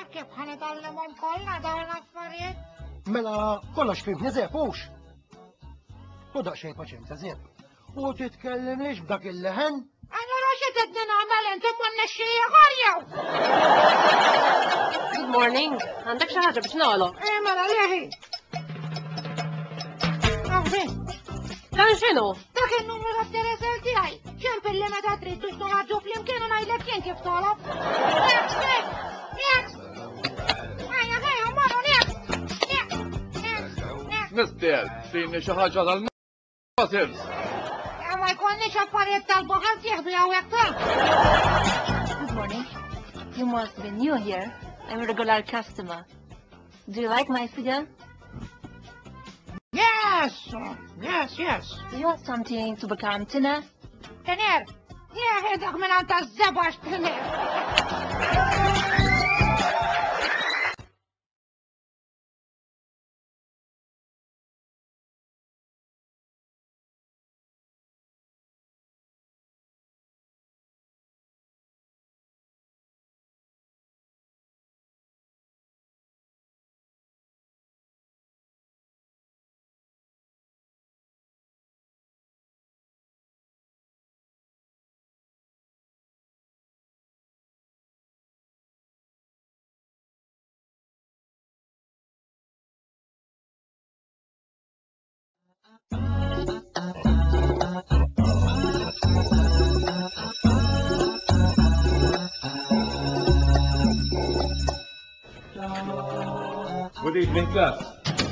kif ħanitgħallimhom kollha dawn l-affarijiet? Mela kollox fimni Zepux. U daqsxejn paċenza Zep. U titkellimniex b'dak il-leħen? Allura xi tedni nagħmel intom ma nnexxija ħarjew. Good morning. Għandek xi ħaġa biex nagħlaq? Mela leħi. Dan x'inhu? Dak in-numru tat-teleżel tiegħi. Ċempilli meta trid biex noħarġu flimkien u ngħidlek jien kif tolab. Mister, tini xi ħaġa tal-masir. Ma jkollniex affarijiet tal-baħar tieħdu hawnhekk ta'. Good morning. You must be new here. I'm a regular customer. Do you like my figure? Yes. Do you have something to become thinner? Tener. Yeah, dak minn għanta żebax tener. Good evening, class.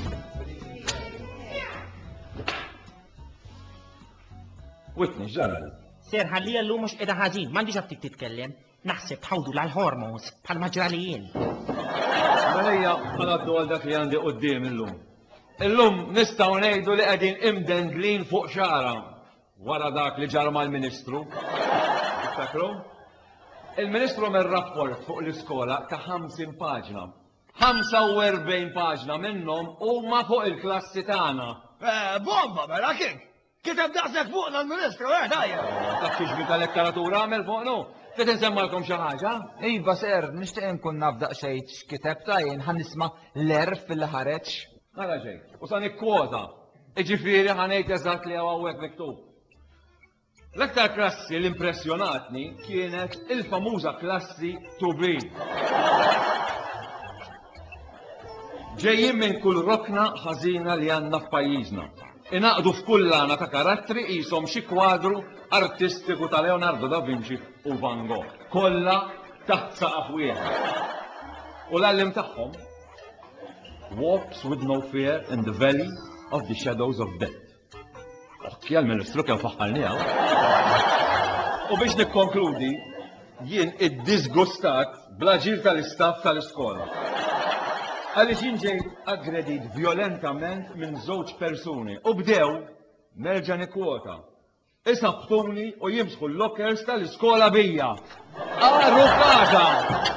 Witni, ġara. Ser ħallija l-lum mux edha ħażin, mandi ġabtik titkellem. Naħseb tħawdu l-hormones bħal maġralijin. Malajja, għaddu għal dak li għandi qoddim illum. Illum nistaw ngħidu li qegħdin imdendlin fuq xara wara dak li ġar mal-Ministru. Tiftakru? Il-Ministru mir-rapport fuq l-iskola ta' 50 paġna. 45 paġna minnhom huma fuq il-klassi tagħna. Bomba, mela kif? Kiteb daqsek fuqna l-Ministru, dajja. Dak xiex tal-letteratura għamel fuqnu. Trid insemmalkom xi ħaġa? Iva ser, nixtieq nkun naf daqsxejn x'kiteb tajjin ħan nisma' l-erf fil ħareġ. Nara ġej, u sa nikkwota. Iġifieri ħanejt eżatt li hawnhekk miktub. L-aktar klassi l-impressjonatni kienet il-famuża klassi 2B. Ġejjin minn kull rokna ħażina li għandna f'pajjiżna. Inaqdu f'kull lana ta' karattri qishom xi kwadru artistiku ta' Leonardo da Vinci u Van Gogh. Kollha taħt saqaf wieħed. U l-għallim tagħhom walks with no fear in the valley of the shadows of death. Okki għal-Ministru kien faħħalniha. U biex nikkonkludi, jien id-disgustat bl-aġir tal-istaff tal-iskola. Għaliex jien ġej aggredit violentament minn żewġ persuni u bdew nerġa' nikkwota. Isabtuni u jimsħu l-lockers tal-iskola bija. Għarru kaza!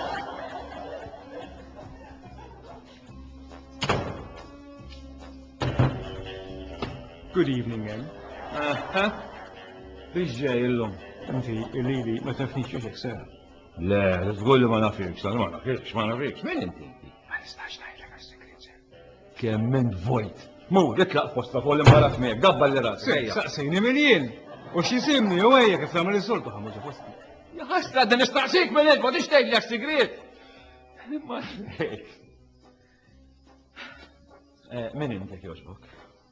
Good evening, then. Biex ġej illum? Inti, il-lili, ma tafnix juxek, sir. Le, tqulli ma nafix, ma nafix. Min inti? Ma nistax ngħidlek għas-sekret, sir. Kemm minn vojt. Mu, itlaq posta fuq l-imbarat miegħek, gabba l-ras. Saqsejni minn jien. U x'isimni u għajja kif tagħmel is-soltu ħamuġa posti. Ħasra din nistaqsik minn int, ma tix tgħidlek sigriet. Min inti jogħġbok?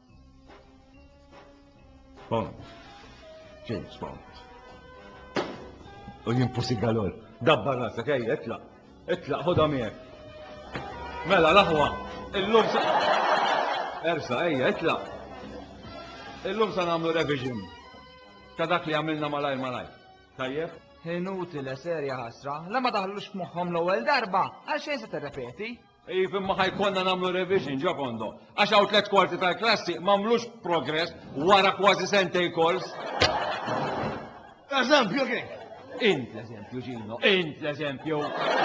Bond. James Bond. U jien pusigalol. Dabba rasek, ejja, itlaq. Itlaq, ħodha miegħek. Mela, laħwa. Illum sa... Ersa, ejja, itlaq. Illum sa nagħmlu revision. Ta' dak li għamilna malaj. Tajjeb? Inutile serja ħasra, la ma daħlux f'moħħhom l-ewwel darba, għal xejn se tirrepeti? Imma ħajkonna nagħmlu revision ġofondo. Għax hawn 3 kwarti tal-klassi m'għamlux progress wara kważi sentej kors. Eżempju kif? Int l-eżempju Ġino, int l-eżempju.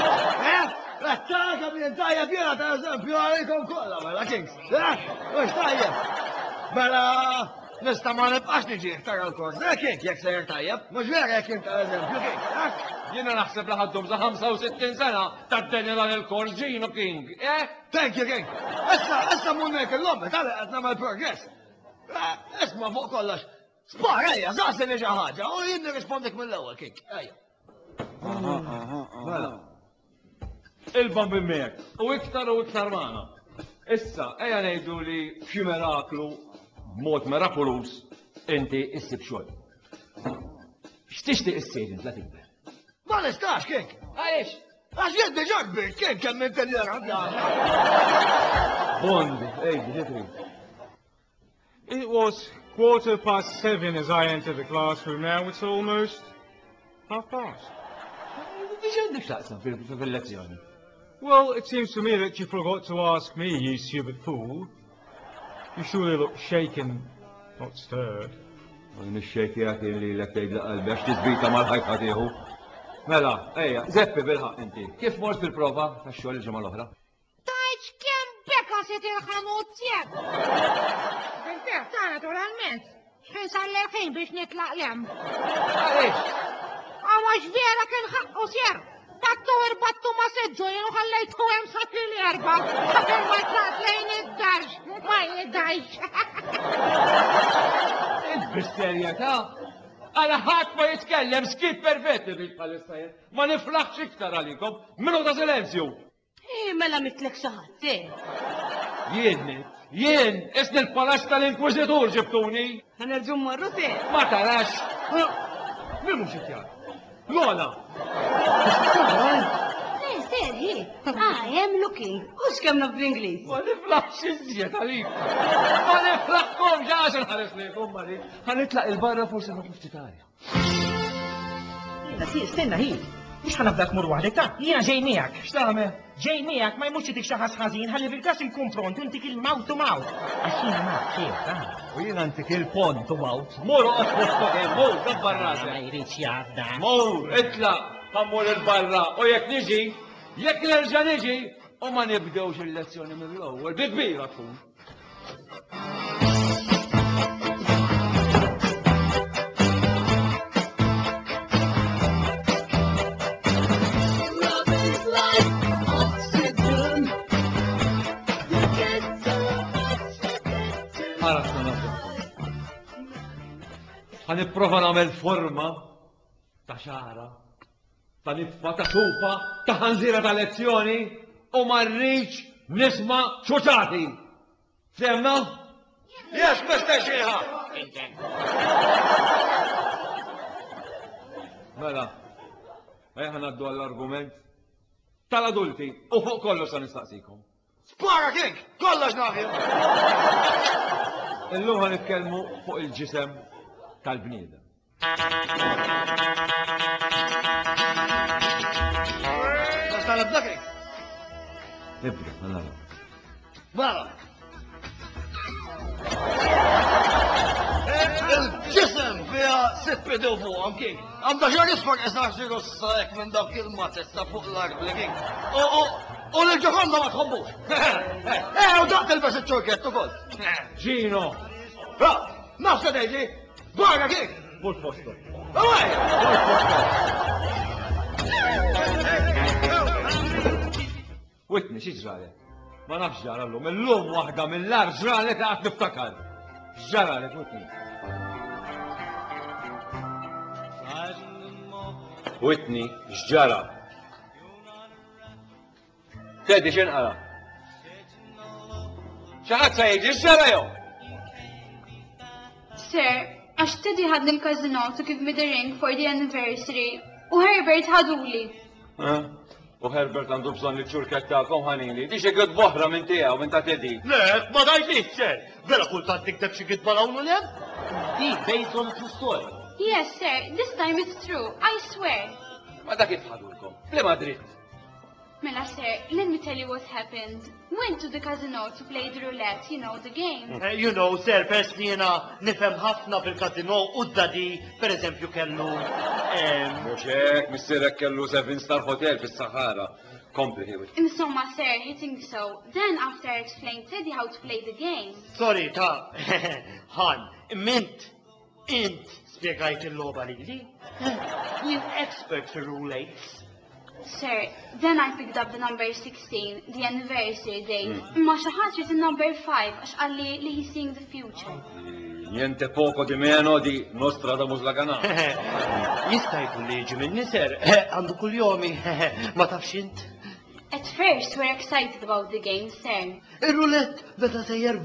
Taka minn tajja pjena ta' eżempju għalikom kollha mela kif? Mhux tajjeb. Mela nista' ma nibqax niġi tara l-kors. Kif jekk sejjer tajjeb? Mhux vera jekk int eżempju kif? Jiena naħseb li ħaddhom sa 65 sena tad-deni dan il-kors Gino King, eh? Thank you, King. Issa munnek l-lommet, għala għadna mal progress. Isma fuq kollox. Spara, ejja, zaqsini xi ħaġa, u jien nirrispondik mill-ewwel, King. Ejja. Mela. Il-bambi mek, u iktar magħna. Issa, ejja ngħidu li f'xi miraklu, b'mod mirakulus, inti issib xogħol. X'tixtieq issir int la tikber? Ma nistax, King. Għaliex? Għax jien diġà kbir, King, kemm inti l-jara. Bondi, ejdi, It was 7:15 as I entered the classroom. Now it's almost past. Biex għandek taqsam fil-lezzjoni? Well, it seems to me that you forgot to ask me, you stupid fool. You surely look shaken, not stirred. Nix-xejki għati li l-għattej l-qalbi għax tizbita mal-ħajqa tiħu. Mela, ejja, Zeppi bil-ħaq inti. Kif mort fil-prova ta' xogħol il-ġimgħa l-oħra? Tajċ kem beka se il-ħanut tiegħek. Bil-fer ta' naturalment. Xejn sal-ħin biex nitlaq lem. Għaliex? Għawax vera kien ħaqqu sjer. Battu irbattu ma seġġu jenu ħallejtu hemm sa fil-erba. Ħakken ma tlaq lejn id-darġ. Ma jidajx. Il-bisterjetà? Għala ħadd ma jitkellem skit perfetti biex bħal-istajja. Ma niflaħx iktar għalikom. Minu ta' silenzju. Mela mitlek xaħat, Jien, isni l-palax tal-Inkwizitur ġibtuni. Għanerġu marru Ma tarax. Min mhux ikjar? Lola. Serhi, I am looking. Ux kemna bl-Inglis. Ma niflaħx iżjed għalik. Ma niflaħkom ġaġan ħares lejkom ma li. Ħanitlaq il-barra forsi ma kiftitarja. Stenna hi. Mux ħanabdak mur waħdek ta' jina ġej miegħek. X'tagħmel? Ġej miegħek ma jmux dik xi ħass ħażin ħalli fil-każ il-konfront intik il-mawt u mawt. Għax jiena naf kif, U jien antik il-pont u mawt. Mur oqgħod mur dabbar Ma rasek. jridx jgħadda. Mur, itlaq, ħammur il-barra u jekk niġi, jekk nerġa' niġi, u ma nibdewx il-lezzjoni mill-ewwel, bi kbira tkun. Ħaniprofa nagħmel forma ta' xara, ta' nitfa ta' xupa, ta' ħanżira ta' lezzjoni u ma rridx nisma' xuċati. Femna? Yes, Mr. Xieħa! Mela, ħanaddu għall-argument tal-adulti u fuq kollox sa nistaqsikom. Spara, King, kollox nafju. Illum ħanitkellmu fuq il-ġisem tal-bniedem. Bas tal-ibda, King. Ibda, għanara. Mela. Il-ġisem fija 6 bidu fuqhom, King. Għamda ġar isfar isnaħsiru s-sajek minn dak il-matet ta' fuq l-arb li, King. U l-ġokonda ma tħobbux. U daqt il-bes il-ċurket ukoll. Gino! Nafsa deġi, barra, King. Mut posto. Awaj! Witni, xieġrali? Ma nafx ġarallum, il-lum wahda mill-lar ġrali ta' għat niftakar. Ġrali, Witni. Witni, xġara. Teddi xinqara. ċaħat sa jieġi, xġara jow? Sir, għax Teddy had l-kazino to give me the ring for the anniversary. U Herbert ħaduli. U Herbert għandu bżon li ċurket ta'kom ħanini. Di xie għed boħra minn tijaw, minn ta' Teddy. Le, ma dajtix, sir. Vera kultant tikteb xi gidba lawnu lem? Di, based on true story. Yes, sir, this time it's true, I swear. Ma dak jitħadulkom. Flema dritt. Mela, sir, let me tell you what happened. Went to the casino to play the roulette, you know, the game. You know, sir, pers li jena nifem ħafna fil-kazino u d-dadi, per eżempju, kellu... Muxek, missirek kellu 7-star hotel fis-Sahara. Kompli ħiwit. Insomma, sir, he thinks so. Then, after I explained Teddy how to play the game. Sorry, ta' Han, int, spiegajt il-logħba lili? Jien expert fir-roulates. Sir, then I picked up the number 16, the anniversary date. Ma xi ħadd jrid il-number 5 għax qalli li he's seeing the future. Niente poco di meno di Nostradamus la Gana. Jista' jkun li jiġi minni ser, għandu kull jomi, ma tafx int. At first, we're excited about the game, sir. Ir-roulette beda sejjer.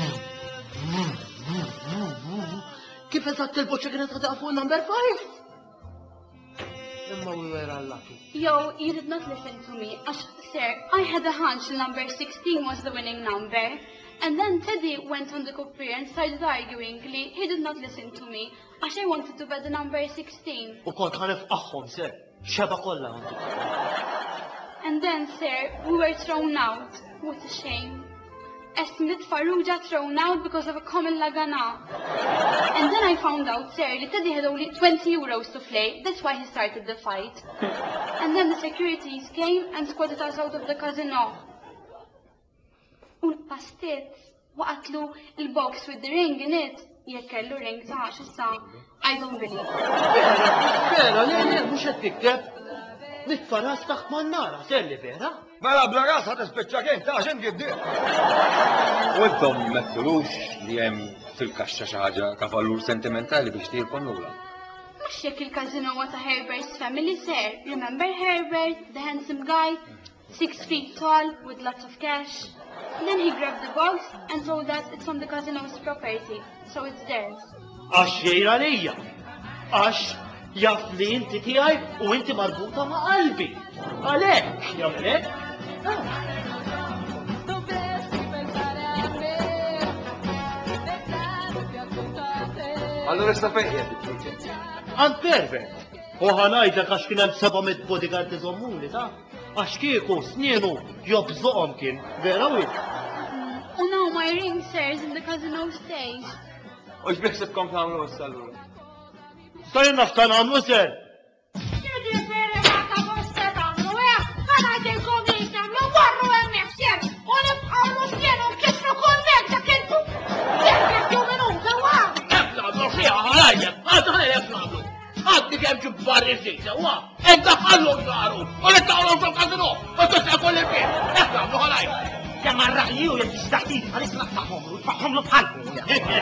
Kif eżatt il-boċċa kienet għadha fuq number 5? Imma we were unlucky. Yo, you did not listen to me. Sir, I had a hunch number 16 was the winning number. And then Teddy went on the computer and started arguing. He did not listen to me. Għax I wanted to bet the number 16. U kont ħanef aħħom, sir. Xeba kollha għandu. And then, sir, we were thrown out. What a shame. Esmit Farrugia thrown out because of a common lagana. And then I found out, sir, that Teddy had only 20 euros to play. That's why he started the fight. And then the securities came and squatted us out of the casino. Pastit, waqatlu il-box with the ring in it. Jekk kellu ring ta' xissa, I don't believe. Vera, le, mux qed tikteb. Nitfaras taħt man-nara, selli vera? Mela bla rasa tispeċċa kien ta' xejn gibdi. U intom mettulux li hemm fil-kaxxa xi ħaġa ta' valur sentimentali biex tirkom lura. Mux jekk il-casino was a Herbert's family, sir. Remember Herbert, the handsome guy? 6 feet tall, with lots of cash. Then he grabbed the box and told us it's on the casino's property, so it's theirs. Għax xejra lejja. Għax jaf li inti tiegħi u inti marbuta ma' qalbi. Għalhekk, jagħmel Allora sta fejn qed Għand Herbert. U ħanajdlek għax kien hemm 700 bodyguard iżommuni ta' għax kieku snienu jobżoqhom kien, vera wi. Oh no, my ring, sir, is in the casino stage. U x'biħsibkom tagħmlu issa allura? Stajn naftan għamlu ser. Jidi veri ma ta' bosta tamlu, għana ġilkom jistamlu warru emmek, sir. U nibqawlu s-sienu kisru kull mek ta' kintu. Jek jumin unka għam. Naflamlu xieħ ħalajjeb, għadħan naflamlu. Għaddi kem ġubbar il-ġejta, wa. Edda ħallu xaru, u nittawlu fil-kazino, u t-tista kull il-bien. Naflamlu ħalajjeb. Ja marra ju jek istaħtit, għalis naftaħomlu, tfaħomlu bħalku.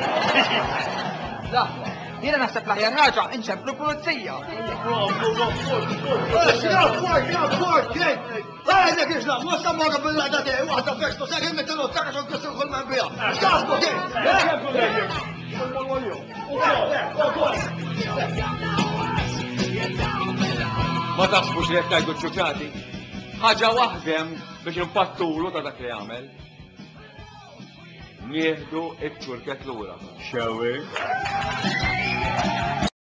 La, jiena naħseb l-aħjar ħaġa inċemplu pulizija. Għajna kiexla, musta morra bil-laqda tiegħi waħda festu sakin mittilu t-taka xon kissu kull man bija. X'tasbu Ma taħsbux li jekk tajdu ċuċati? Ħaġa waħdem biex impattulu ta' dak li għamel. Nieħdu iċ-ċurket lura. Xewi?